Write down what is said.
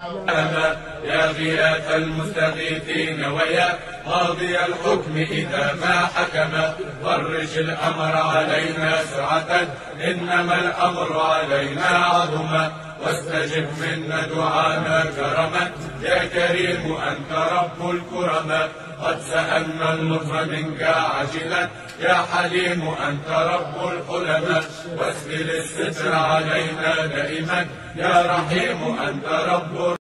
يا غياث المستغيثين ويا قاضي الحكم إذا ما حكم، فرج الأمر علينا سرعة إنما الأمر علينا عظما، واستجب منا دعانا كرما يا كريم أنت رب الكرما، قد سألنا اللطف منك عاجلا يا حليم أنت رب الحلما، واسبل الستر علينا دائما يا رحيم أنت رب